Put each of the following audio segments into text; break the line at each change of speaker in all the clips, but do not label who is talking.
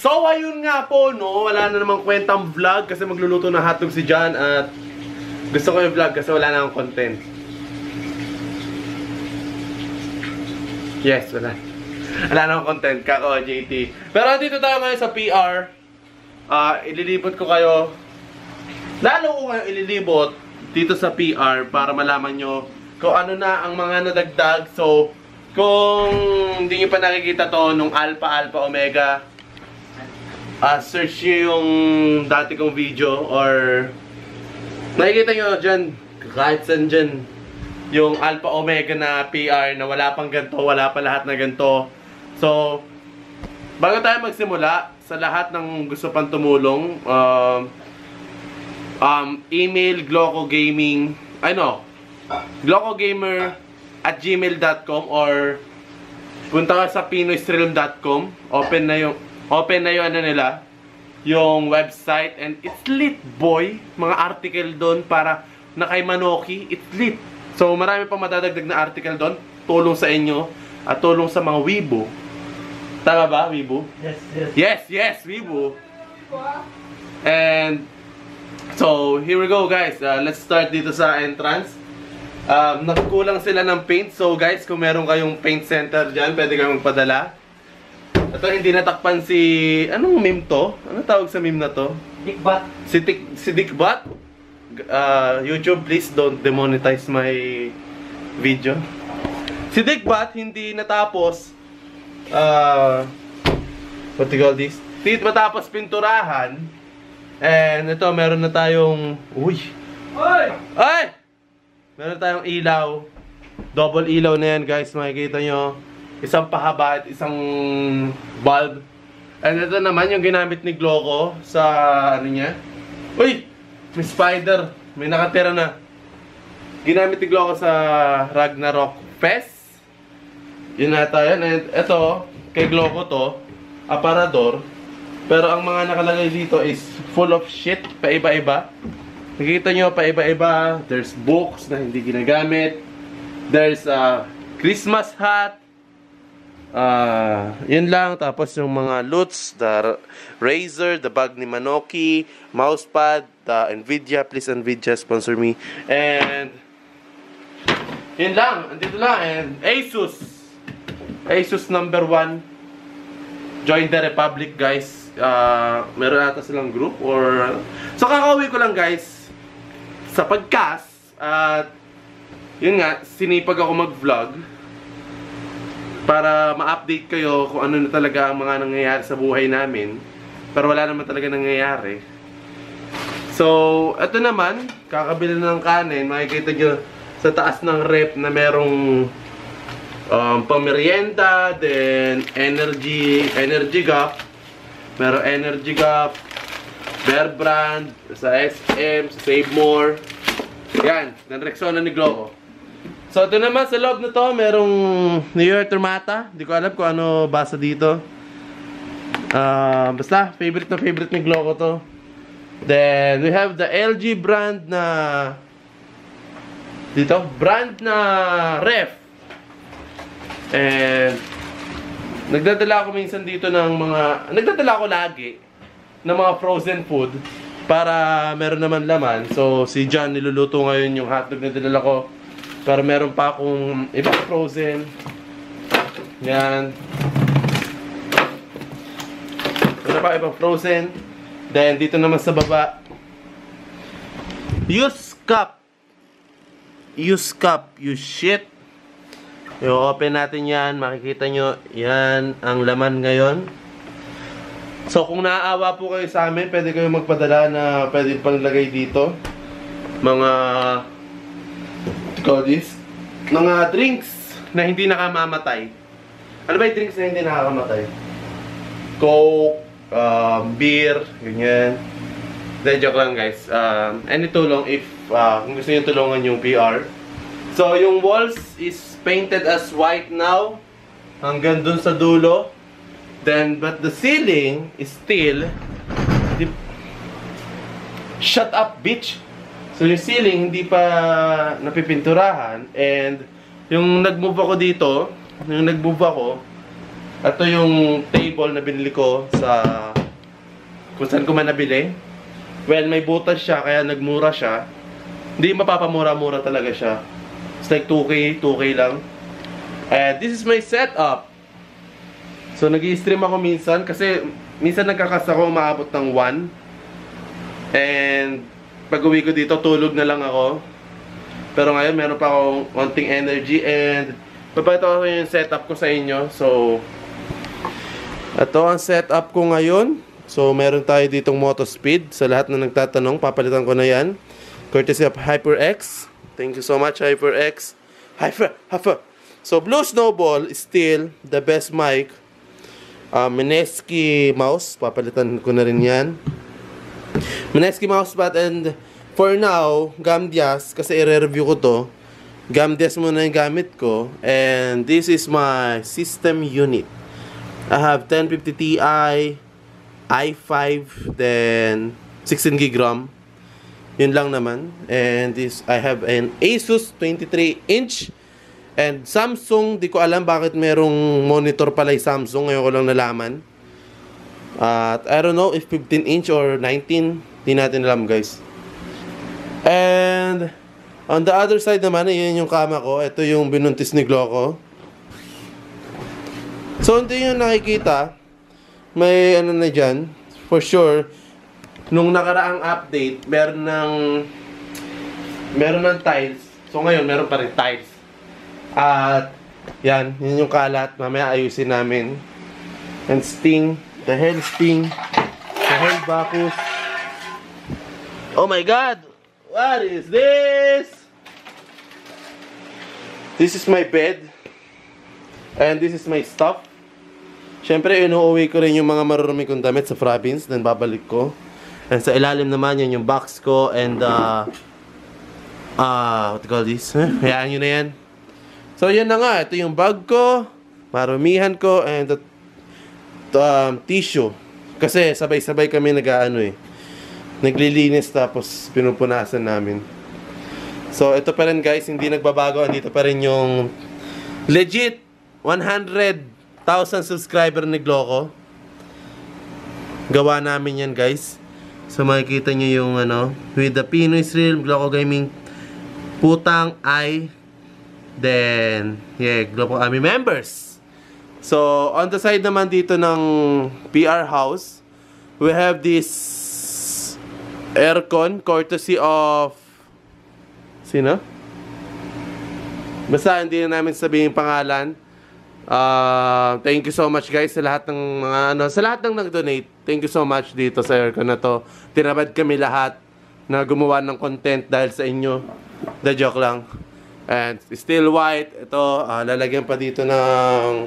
So, ayun nga po, no? Wala na namang kwentang vlog kasi magluluto ng hotdog si John at gusto ko yung vlog kasi wala na akong content. Yes, wala. Wala na akong content, kako, JT. Pero dito tayo ngayon sa PR. Ililibot ko kayo. Lalo ko kayo ililibot dito sa PR para malaman nyo kung ano na ang mga nadagdag. So, kung hindi nyo pa nakikita to nung Alpha Omega, search nyo yung dati kong video or nakikita nyo dyan, kahit saan dyan, yung Alpha Omega na PR na wala pang ganito, wala pa lahat na ganito. So, bago tayo magsimula, sa lahat ng gusto pang tumulong, email glocogamer@gmail.com or punta ka sa pinoystream.com. Open na yung ano nila, yung website, and it's lit, boy. Mga article doon para na kay Manoki, it's lit. So marami pang madadagdag na article doon, tulong sa inyo at tulong sa mga Weibo. Tama ba, Weibo? Yes, Weibo. And so here we go, guys. Let's start dito sa entrance. Nagkulang sila ng paint. So guys, kung meron kayong paint center dyan, pwede kayong magpadala. Ito, hindi natakpan si... Anong meme to? Anong tawag sa meme na to?
Dickbot.
Si Dickbot? YouTube, please don't demonetize my video. Si Dickbot hindi natapos what do you call this? Hindi matapos pinturahan. And ito, meron na tayong... Uy! Ay! Meron tayong ilaw. Double ilaw na yan, guys. Makikita nyo. Isang pahaba at isang bulb. And ito naman yung ginamit ni Gloco sa ano niya. Uy! May spider. May nakatira na. Ginamit ni Gloco sa Ragnarok Fest. Yun na tayo. And ito, kay Gloco to, aparador. Pero ang mga nakalagay dito is full of shit. Paiba-iba. Nakikita nyo, paiba-iba. There's books na hindi ginagamit. There's a Christmas hat. Yun lang. Tapos yung mga loots, the Razer, the bag ni Manoki, mousepad, the Nvidia, please Nvidia sponsor me. And yun lang, andito lang. And Asus number 1. Join the Republic, guys. Meron ata silang group or... So kakauwi ko lang, guys, sa podcast. At yun nga, sinipag ako mag-vlog para ma-update kayo kung ano na talaga ang mga nangyayari sa buhay namin. Pero wala naman talaga nangyayari. So, ito naman, kakabili na ng kanin. Makikita nyo sa taas ng rep na merong pamerienda, then energy gap. Meron energy gap, Bear Brand, sa SM, sa Save More. Yan, ng Rexona ni Gloco. So, ito naman sa loob na to, merong New Year Termata. Hindi ko alam kung ano basa dito. Basta, favorite ni Gloco to. Then, we have the LG brand na... Dito, brand na ref. And, nagdadala ako minsan dito ng mga... Nagdadala ako lagi ng mga frozen food para meron naman laman. So, si John niluluto ngayon yung hotdog na dinala ko. Pero meron pa akong ibang frozen. Yan. Meron pa ibang frozen. Then, dito naman sa baba. Use cup. Use cup. Use shit. I-open natin yan. Makikita nyo. Yan ang laman ngayon. So, kung naaawa po kayo sa amin, pwede kayo magpadala na pwede pang lagay dito. Mga... mga drinks na hindi nakamamatay. Ano ba yung drinks na hindi nakakamatay? Coke, beer, ganyan. Then, joke lang, guys. Any tulong if kung gusto nyo tulungan yung PR. So, yung walls is painted as white now. Hanggang dun sa dulo. Then, but the ceiling is still... Shut up, bitch! So, yung ceiling hindi pa napipinturahan. And, yung nag-move ako dito, ito yung table na binili ko sa kung saan ko man nabili. Well, may butas siya, kaya nagmura siya. Hindi mapapamura-mura talaga siya. It's like 2K, 2K lang. And this is my setup. So, nag-i-stream ako minsan, kasi minsan nagkakas ako, umaabot ng 1. And, pag uwi ko dito, tulog na lang ako. Pero ngayon, meron pa akong konting energy. And, papakita ko yung setup ko sa inyo. So, ito ang setup ko ngayon. So, meron tayo ditong Motospeed. Sa lahat na nagtatanong, papalitan ko na yan. Courtesy of HyperX. Thank you so much, HyperX. So, Blue Snowball is still the best mic. Mineski mouse. Papalitan ko na rin yan. Mineski mousepad. And for now, Gamdias. Kasi i-review ko to. Gamdias muna yung gamit ko. And this is my system unit. I have 1050 Ti, i5, then 16 GB RAM. Yun lang naman. And this, I have an Asus 23-inch. And Samsung, di ko alam bakit merong monitor pala yung Samsung. Ngayon ko lang nalaman. At I don't know if 15-inch or 19. Di natin alam, guys. And on the other side naman, yun yung kama ko. Ito yung binuntis ni Gloco. So, hindi nyo nakikita, may ano na dyan, for sure, nung nakaraang update, meron ng tiles. So, ngayon, meron pa rin tiles. At, yan, yun yung kalat. Mamaya ayusin namin. And Sting, the hell Sting, the hell Bacchus. Oh my God! What is this? This is my bed. And this is my stuff. Siyempre, inuuwi ko rin yung mga marurumi kong damit sa province. Then, babalik ko. And sa ilalim naman, yan yung box ko. And, what do you call this? Hayaan nyo na yan. So, yan na nga. Ito yung bag ko. Marumihan ko. And, tissue. Kasi, sabay-sabay kami naglilinis tapos pinupunasan namin. So, ito pa rin guys. Hindi nagbabago. Andito pa rin yung legit 100,000 subscriber ni Gloco. Gawa namin yan guys. So makikita nyo yung with the Pinoy Stream, Gloco Gaming, Putang I, then yeah, Gloco Army members. So on the side naman dito ng PR house, we have this aircon courtesy of sino? Basta hindi na namin sabihin pangalan. Thank you so much guys sa lahat ng mga sa lahat ng nag-donate. Thank you so much dito sa aircon na to. Tinabad kami lahat na gumawa ng content dahil sa inyo. The joke lang. And still white. Ito, lalagyan pa dito ng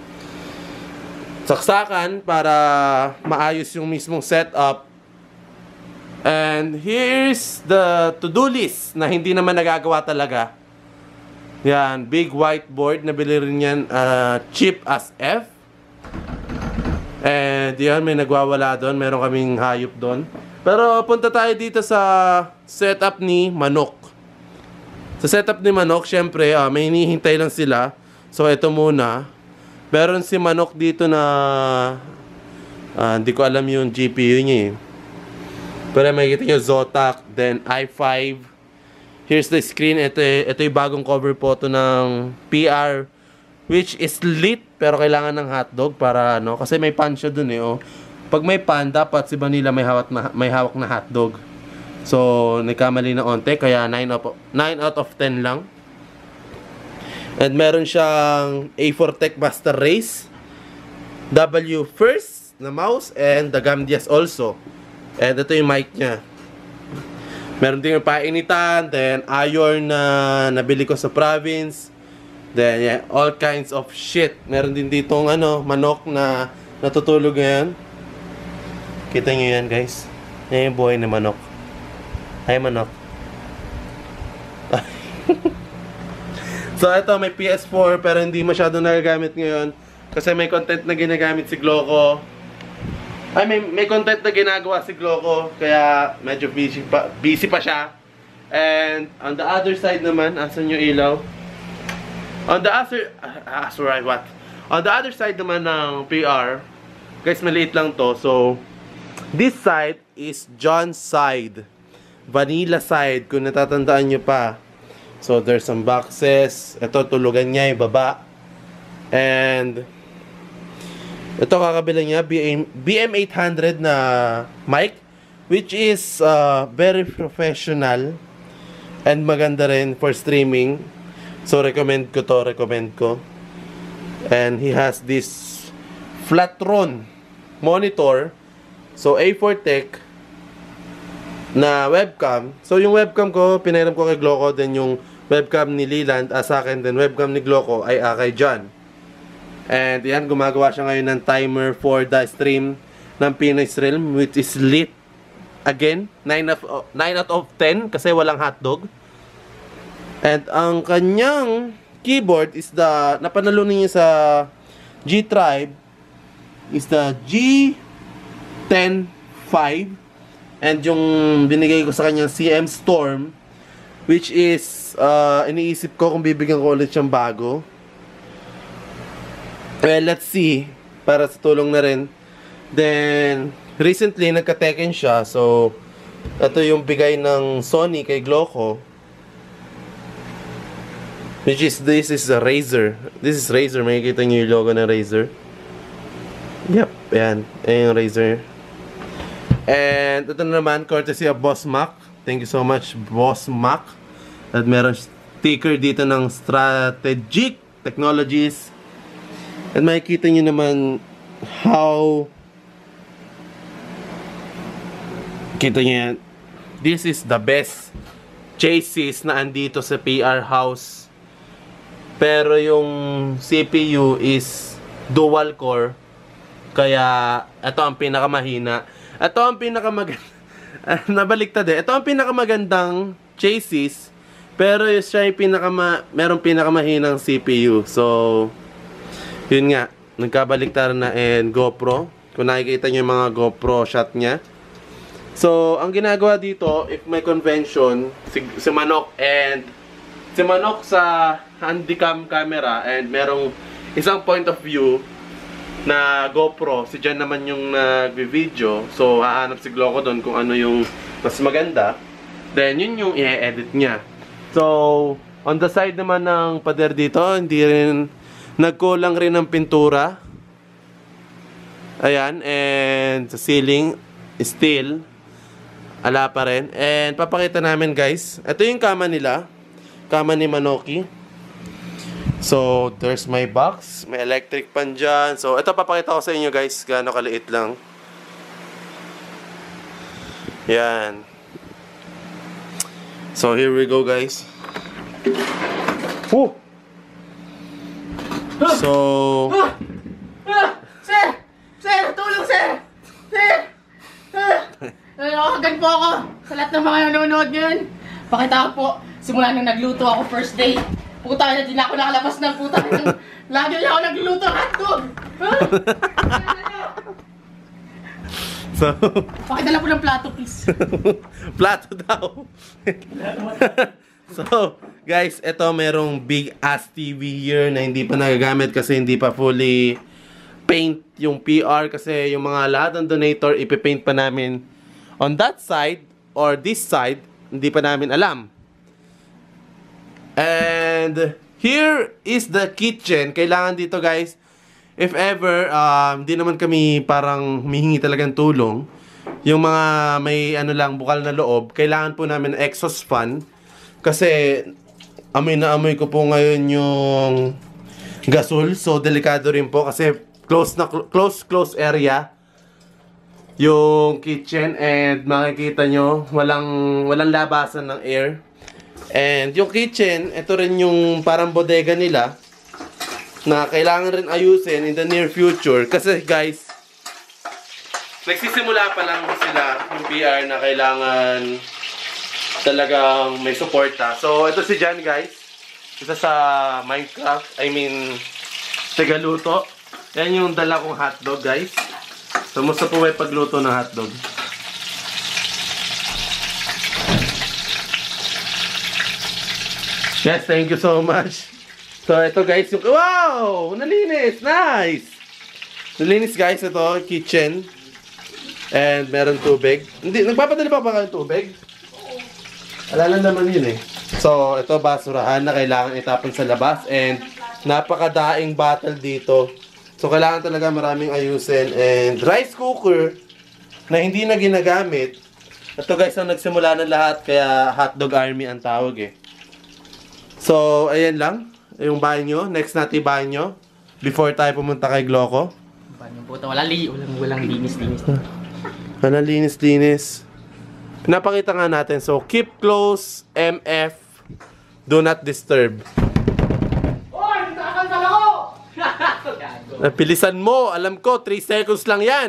saksakan para maayos yung mismong setup. And here's the to-do list na hindi naman nagagawa talaga. Yan, big whiteboard. Nabili rin yan, cheap as F. And yan, may nagwawala doon. Meron kaming hayop doon. Pero punta tayo dito sa setup ni Manok. Sa setup ni Manok, syempre, may hinihintay lang sila. So, ito muna. Meron si Manok dito na hindi ko alam yung GPU niya eh. Pero makikita nyo, Zotac, then i5. Here's the screen. Ito yung bagong cover photo ng PR, which is lit, pero kailangan ng hotdog para kasi may pan siya dun eh. Pag may pan, dapat si Vanilla may hawak na hotdog. So, nagkamali na onte, kaya 9 out of 10 lang. And meron siyang A4 Tech Master Race, W first na mouse, and the Gamdias also. And ito yung mic niya. Meron din yung painitan, then iron na nabili ko sa province. Then yeah, all kinds of shit. Meron din ditong manok na natutulog ngayon. Kita nyo yan guys. Yan yung buhay ni Manok. Hi Manok. So ito may PS4 pero hindi masyado nagagamit ngayon. Kasi may content na ginagamit si Gloco. Ay, may content na ginagawa si Gloco, kaya medyo busy pa siya. And on the other side naman, asan yung ilaw? On the other side naman ng PR, guys, maliit lang to. So, This side is John's side. Vanilla side, kung natatandaan nyo pa. So, there's some boxes. Ito, tulugan niya, yung baba. And, ito kakabila niya, BM800 na mic. Which is very professional. And maganda rin for streaming. So, recommend ko. And he has this Flatron monitor. So, A4 Tech na webcam. So, yung webcam ko, pinairam ko kay Gloco. Then, yung webcam ni Leland, sa akin. Then, webcam ni Gloco ay kay John. And, yan, gumagawa siya ngayon ng timer for the stream ng Pinoy Realm, which is lit. Again, 9 out of 10 kasi walang hotdog. And, ang kanyang keyboard is the, napanalunan niya sa G-Tribe, is the G105. And yung binigay ko sa kanyang CM Storm, which is, iniisip ko kung bibigyan ko ulit siyang bago. Well, let's see. Para sa tulong na rin. Then, recently, nagka-Tekken siya. So, ito yung bigay ng Sony kay Gloco. Which is, this is a Razer. This is Razer. Makikita nyo yung logo ng Razer. Yep, yan. Ayan yung Razer. And ito naman, courtesy of Boss Mac. Thank you so much, Boss Mac. At meron sticker dito ng Strategic Technologies. And makikita nyo naman how... Kita nyo yan. This is the best chassis na andito sa PR house. Pero yung CPU is dual core. Kaya ito ang pinakamahina. Ito ang pinakamaganda. Nabaliktad eh. Ito ang pinakamagandang chassis. Pero siya ay merong pinakamahinang CPU. So, yun nga. Nagkabaliktad na and GoPro. Kung nakikita nyo yung mga GoPro shot niya. So, ang ginagawa dito, if may convention, si Manok sa handycam camera and merong isang point of view na GoPro, si Jan naman yung nag-video. So, hahanap si Gloco doon kung ano yung mas maganda. Then, yun yung i-edit niya. So, on the side naman ng pader dito, hindi rin, nagkulang rin ng pintura. Ayan, and sa ceiling, still, ala pa rin. And, papakita namin guys, ito yung kama nila. Kama ni Manoki. So, there's my box. May electric pan dyan. So, ito papakita ko sa inyo guys. Gaano kaliit lang. Yan. So, here we go guys. Woo! So...
Sir! Sir! Tulong sir! Sir! Nakakagan po ako sa lahat ng mga nanonood ngayon. Pakita ko po, simula nung nagluto ako first day. Puta na din ako nakalabas ng puta. Lagi na ako nagluluto ng hotdog.
So,
pakidala po ng plato please.
plato daw. So, guys, ito merong big ass TV here na hindi pa nagagamit kasi hindi pa fully paint yung PR kasi yung mga lahat ng donator ipipaint pa namin on that side or this side, hindi pa namin alam. And here is the kitchen. Kailangan dito guys, if ever, hindi naman kami parang humihingi talagang tulong. Yung mga may ano lang, bukal na loob, kailangan po namin exhaust fan. Kasi amoy na amoy ko po ngayon yung gasol. So delikado rin po kasi close area yung kitchen. And makikita nyo, walang labasan ng air. And yung kitchen, ito rin yung parang bodega nila na kailangan rin ayusin in the near future. Kasi guys, nagsisimula pa lang sila yung PR na kailangan talagang may suporta. So, ito si Jan guys. Isa sa Minecraft. I mean, tagaluto. Yan yung dala kong hotdog guys. So, musta po may pagluto ng hotdog? Yes, thank you so much. So, ito guys, yung... Wow! Nalinis! Nice! Nalinis guys, ito, kitchen. And meron tubig. Hindi, nagpapadali pa ba kayo tubig? Alala naman yun eh. So, ito basurahan na kailangan itapon sa labas. And napakadaing bottle dito. So, kailangan talaga maraming ayusin. And rice cooker na hindi na ginagamit. Ito guys, ang nagsimula ng lahat. Kaya hotdog army ang tawag eh. So, ayan lang. Yung banyo. Next natin banyo. Before tayo pumunta kay Gloco.
Banyo po ito. Walang linis-linis.
Walang linis-linis. Pinapakita nga natin. So, keep close, MF, do not disturb.
Oy! Nakakanta ako!
Pilisan mo. Alam ko, 3 seconds lang yan.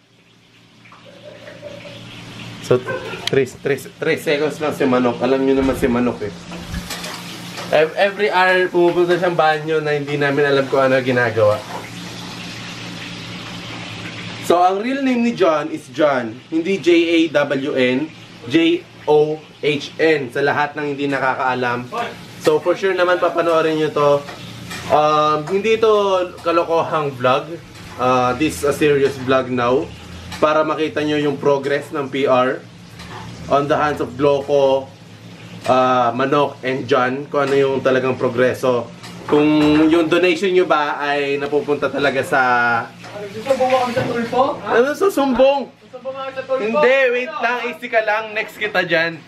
So, 3 seconds lang si Manok. Alam nyo naman si Manok eh. Every hour pumupunta siyang banyo na hindi namin alam kung ano ginagawa. So, ang real name ni John is John. Hindi J-A-W-N, J-O-H-N. Sa lahat ng hindi nakakaalam. So, for sure naman papanoorin nyo to. Hindi ito kalokohang vlog. This is a serious vlog now. Para makita nyo yung progress ng PR. On the hands of Gloco, Manok, and John. Kung ano yung talagang progreso. Kung yung donation nyo ba ay napupunta talaga sa...
Susumbong mo kami sa tulpo?
Ano susumbong?
Susumbong mo kami sa tulpo?
Hindi, wait lang. Easy ka lang. Next kita dyan.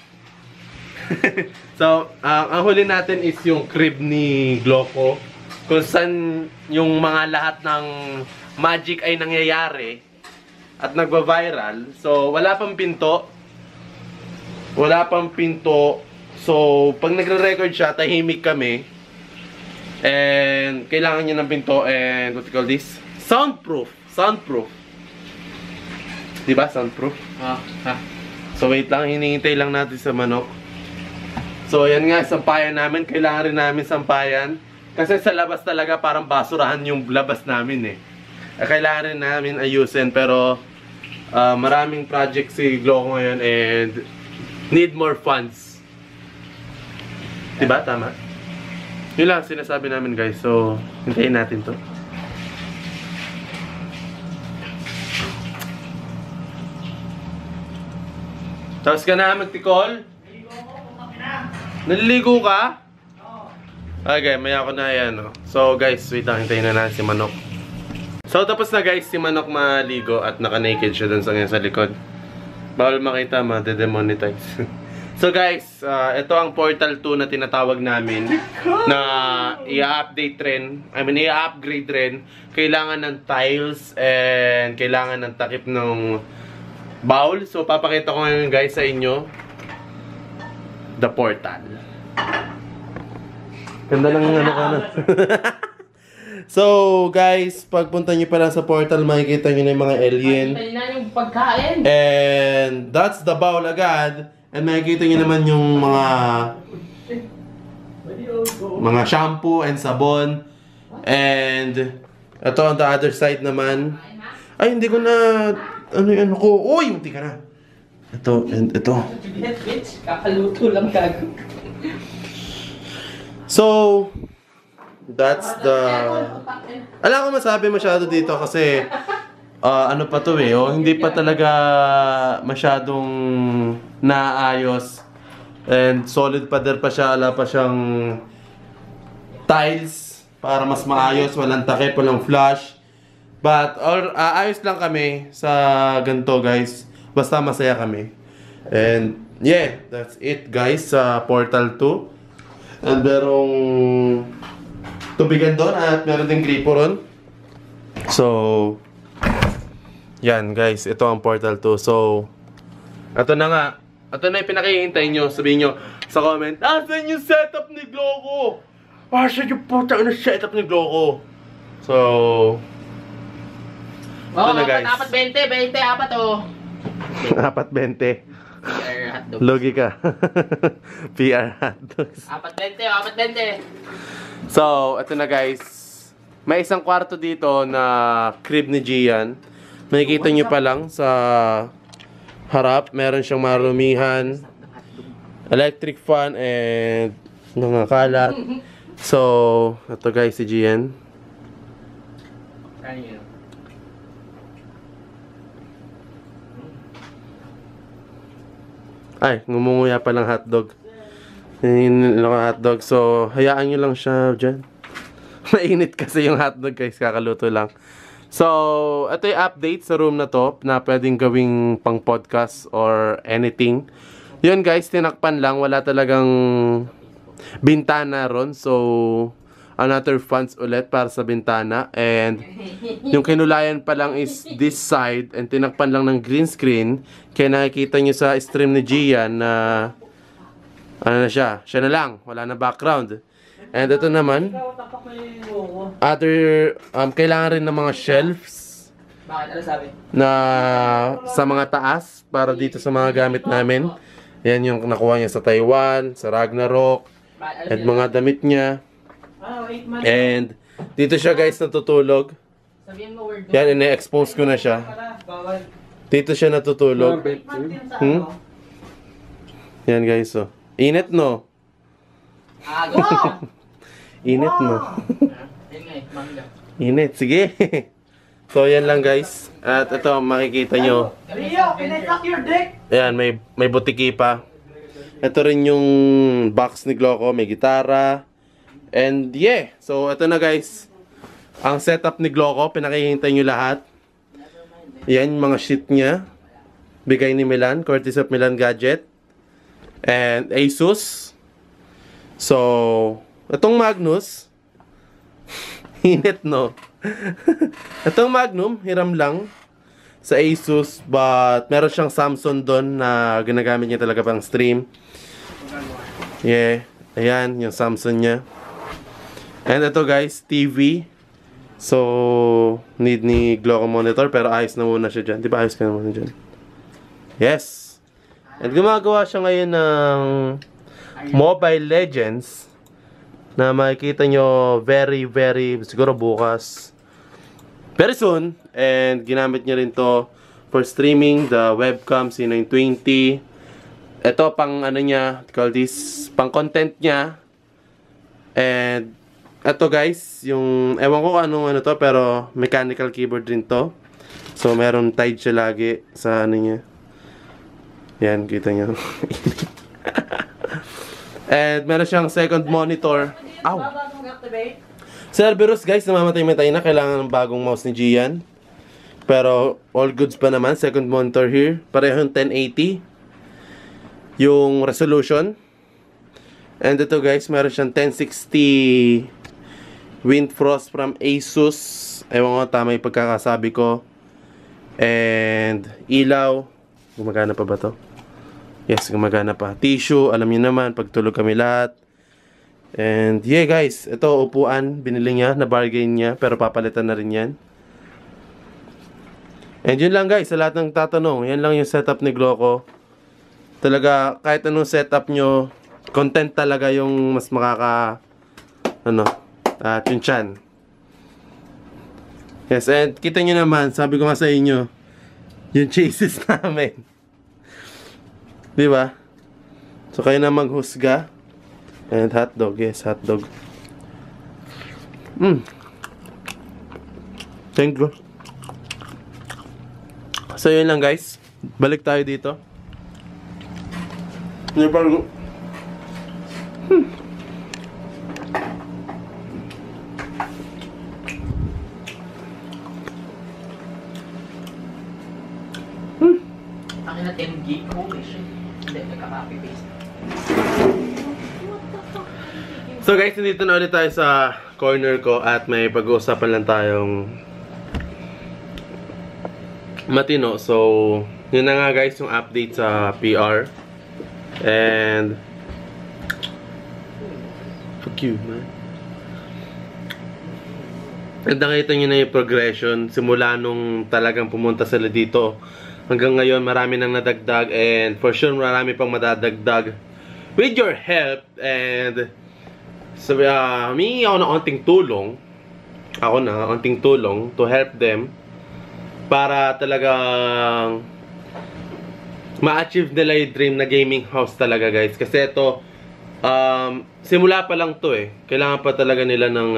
So, ang huli natin is yung crib ni Gloco. Kung saan yung mga lahat ng magic ay nangyayari. At nagba-viral. So, wala pang pinto. Wala pang pinto. So, pag nagre-record siya, tahimik kami. And kailangan niya ng pinto and what you call this? Soundproof. Soundproof. Diba? Soundproof. So wait lang, hinihintay lang natin sa Manok. So yan nga, sampayan namin. Kailangan rin namin sampayan. Kasi sa labas talaga parang basurahan yung labas namin eh. Kailangan rin namin ayusin. Pero maraming project si Gloco ngayon and need more funds. Diba? Tama? Yun lang sinasabi namin guys. So, hintayin natin to. Tapos ka na magtikol? Naliligo ka? Okay, maya ako na yan. Oh. So guys, wait lang. Hintayin na natin si Manok. So tapos na guys, si Manok maligo at naka-naked siya dun sa likod. Bawal makita, ma-demonetize. So guys, ito ang Portal 2 na tinatawag namin na i-update rin, i-upgrade rin. Kailangan ng tiles and kailangan ng takip ng bowl. So papakita ko ngayon guys sa inyo the Portal. Ganda lang ng ano ka na. So guys, pagpunta nyo pa lang sa Portal, makikita nyo na yung mga alien.
Makikita nyo na yung pagkain.
And that's the bowl agad. And makikita nyo naman yung mga shampoo and sabon. And ito on the other side naman. Ay, hindi ko na ano yung ano ko. Uy, munti ka na. Ito and ito.
Bitch, kakaluto lang gago.
So, that's the... Alam ko masabi masyado dito kasi ano pa to eh, oh, hindi pa talaga masyadong naayos. And solid pader pa siya, wala pa siyang tiles para mas maayos, walang takip, walang flush. But ayos lang kami sa ganito guys. Basta masaya kami. And yeah, that's it guys sa Portal 2. And merong tubigan doon at meron ding gripo ron. So, yan guys, ito ang Portal 2. So, ito na nga. Ito na yung pinakihintay nyo. Sabihin nyo sa comment, asan yung setup ni Gloco? Asan yung puta na setup ni Gloco? So, ito na guys.
Apat 20, apat oh.
4.20.
PR hotdogs.
Logi ka. PR hotdogs.
Apat 20.
So, ito na guys. May isang kwarto dito na crib ni Gian. Makikita nyo pa lang sa harap. Meron siyang marumihan, electric fan, and mga kalat. So, ito guys si Gian. Ay, ngumunguya pa lang hotdog. Yung hotdog. So, hayaan nyo lang siya dyan. Mainit kasi yung hotdog guys, kakaluto lang. So, ito yung update sa room na to na pwedeng gawing pang podcast or anything. Yun guys, tinakpan lang. Wala talagang bintana ron. So, another funds ulit para sa bintana. And yung kinulayan pa lang is this side. And tinakpan lang ng green screen. Kaya nakikita nyo sa stream ni Gian na ano na siya. Siya na lang. Wala na background. And ito naman, other, kailangan rin ng mga shelves na sa mga taas para dito sa mga gamit namin. Yan yung nakuha niya sa Taiwan, sa Ragnarok, at mga damit niya. And dito siya guys natutulog. Yan, ina-expose ko na siya. Dito siya natutulog. Yan guys, oh. Init no? Init no? Init, sige. So yan lang guys. At ito makikita nyo. Ayan, may butiki pa. Ito rin yung box ni Gloco, may gitara. And yeah, so ito na guys. Ang setup ni Gloco, pinakikita nyo lahat. Yan yung mga sheet niya. Bigay ni Milan, courtesy of Milan Gadget. And Asus. So, itong Magnus, init no? Itong Magnum, hiram lang sa Asus, but meron siyang Samsung doon na ginagamit niya talaga pang stream. Yeah, ayan, yung Samsung niya. And ito guys, TV. So, need ni Gloco monitor, pero ayos na muna siya dyan. Di ba ayos ka na muna dyan? Yes! And gumagawa siya ngayon ng Mobile Legends na makikita nyo very siguro bukas, very soon. And ginamit niya rin to for streaming, the webcam C920. Ito pang ano niya, call this, pang content niya. And ito guys, yung ewan ko anong ano to, pero mechanical keyboard din to. So meron tied siya lagi sa ano niya. Yan, kita nyo. And meron siyang second monitor. Ow! Cerberus guys, namamatay-matay na. Kailangan ng bagong mouse ni Gian. Pero all goods pa naman. Second monitor here. Parehong 1080 yung resolution. And ito guys, meron siyang 1060 Windfrost from Asus. Ewan ko, tama yung pagkakasabi ko. And ilaw. Gumagana pa ba to? Yes, gumagana pa. Tissue, alam niyo naman, pagtulog kami lahat. And yeah guys, ito upuan, binili niya, na-bargain niya, pero papalitan na rin yan. And yun lang guys, sa lahat ng tatanong, yan lang yung setup ni Gloco. Talaga, kahit anong setup nyo, content talaga yung mas makaka, tiyan. Yes, and kita nyo naman, sabi ko nga sa inyo, yung chases namin. Diba? So kayo na maghusga. And hotdog, yes, hotdog. Thank you. So yun lang guys. Balik tayo dito. Parang
Akin na 10 gig. Holy shit. Hindi, nagka-copy paste.
So guys, nandito na ulit tayo sa corner ko at may pag-uusapan lang tayong matino. So, yun na nga guys yung update sa PR. And fuck you, man. And nakita nyo na yung progression simula nung talagang pumunta sila dito. Hanggang ngayon, marami nang nadagdag and for sure, marami pang madadagdag with your help. And sabi, humingi ako ng onting tulong. Onting tulong to help them para talagang ma-achieve nila yung dream na gaming house talaga guys. Kasi ito, simula pa lang to eh. Kailangan pa talaga nila ng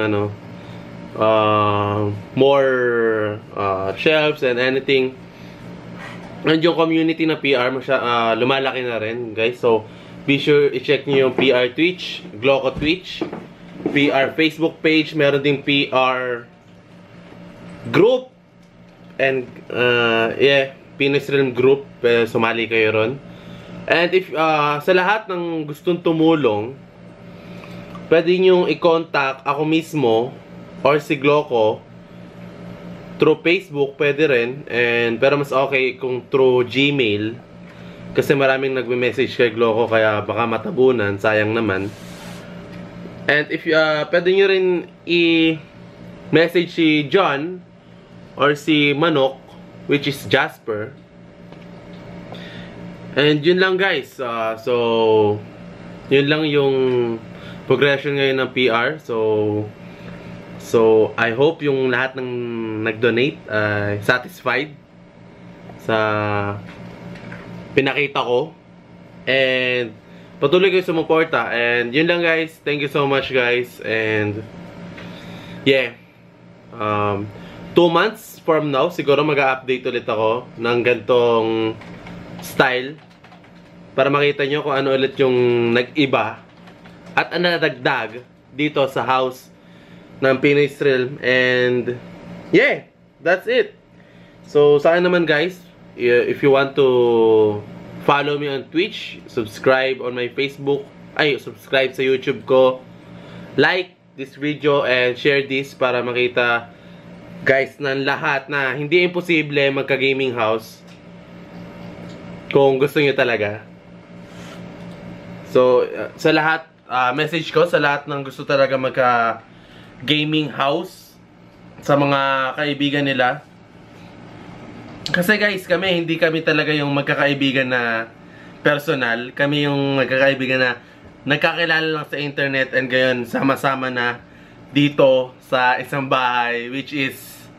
more shelves and anything. And yung community na PR, lumalaki na rin, guys. So, be sure i-check nyo yung PR Twitch, Gloco Twitch, PR Facebook page, meron ding PR group, and, yeah, Pinoy Stream Group, sumali kayo ron. And if, sa lahat ng gustong tumulong, pwede nyo i-contact ako mismo, or si Gloco, through Facebook, pwede rin. Pero mas okay kung through Gmail. Kasi maraming nagme-message kay Gloco, kaya baka matabunan. Sayang naman. And if pwede nyo rin i-message si John or si Manok, which is Jasper. And yun lang, guys. So, yun lang yung progression ngayon ng PR. So, I hope yung lahat ng nag-donate satisfied sa pinakita ko. And patuloy kayo sumuporta. And yun lang, guys. Thank you so much, guys. And yeah. 2 months from now, siguro mag-update ulit ako ng gantong style para makita nyo kung ano ulit yung nag-iba at ang nadagdag dito sa house ng Pinoy Stream. And yeah, that's it. So saan naman, guys, if you want to follow me on Twitch, subscribe on my Facebook, subscribe sa YouTube ko, like this video and share this para makita, guys, ng lahat na hindi imposible magka-gaming house kung gusto nyo talaga. So sa lahat, message ko sa lahat ng gusto talaga magka-gaming house, sa mga kaibigan nila. Kasi, guys, hindi kami talaga yung magkakaibigan na personal. Kami yung magkakaibigan na nagkakilala lang sa internet and gayon sama-sama na dito sa isang bahay, which is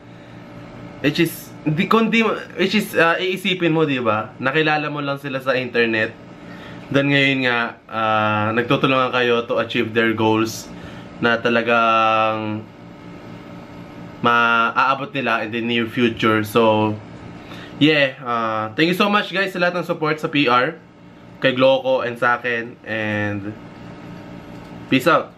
iisipin mo, di ba? Nakilala mo lang sila sa internet. Then ngayon nga, nagtutulungan kayo to achieve their goals na talagang maaabot nila in the near future. So, yeah, thank you so much, guys, sa lahat ng support sa PR, kay Gloco and sa akin. And peace out.